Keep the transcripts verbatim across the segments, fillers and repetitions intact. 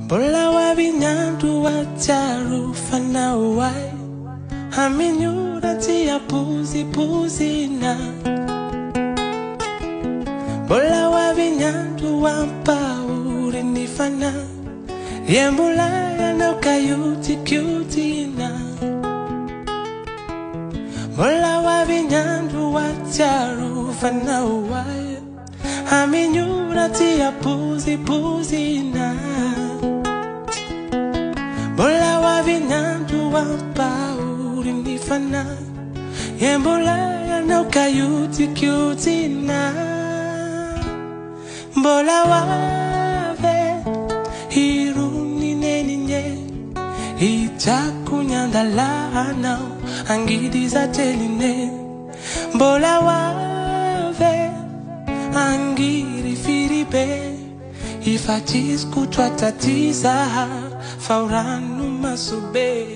Bola wa vinyandu wa taru fana wai Haminyura tia puzi puzi na Bola wa vinyandu wa mpauri nifana Yembula ya no kayuti kyuti na Bola wa vinyandu wa taru fana wai Haminyura tia puzi puzi na Bola wa vinyandu wa pauri nifana Yembola ya no kayuti kyuti na Bola wa ve Hiruni neninye Itakunyanda lana Angidi za teline Bola wa ve Angiri firibe Ifatis kutwa tatiza Fauranu masube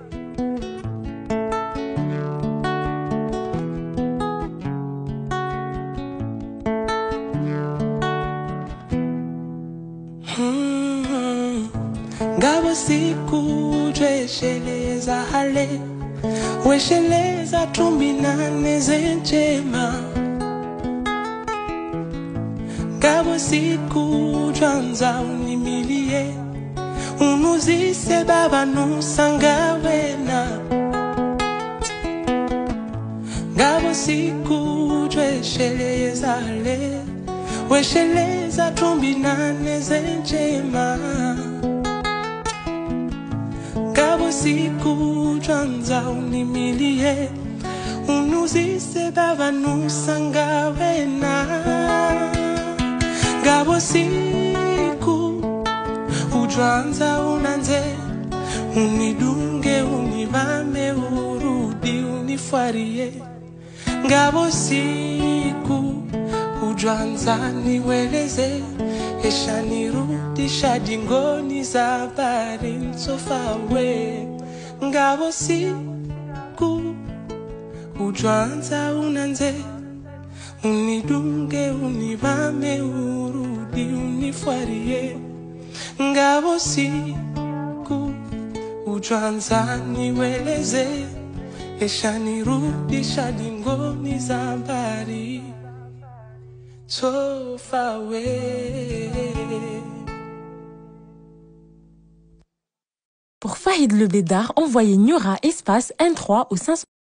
hmm. Ngabo siku dresheleza hale Wesheleza tumbinane zenchema Ngabo siku dranza unimilie Unuzise baba nusanga wena Ngabo siku dresheleza le Wesheleza tumbinane zenchema Ngabo siku dranza unimilie Unuzise baba nusanga wena Ngabo siku Ujwanza unanze Unidunge univame urudi unifarie Ngabo siku Ujwanza niweleze Esha nirudi shadingoni zabari nsofawe Ngabo siku Ujwanza unanze Unidunge univame urudi unifarie Ngabo siku Ujwanza niweleze Esha nirudi shadingoni zambari So far away. Pour Fahid Le Bédard, envoyez Nura espace N trois au cinq cents.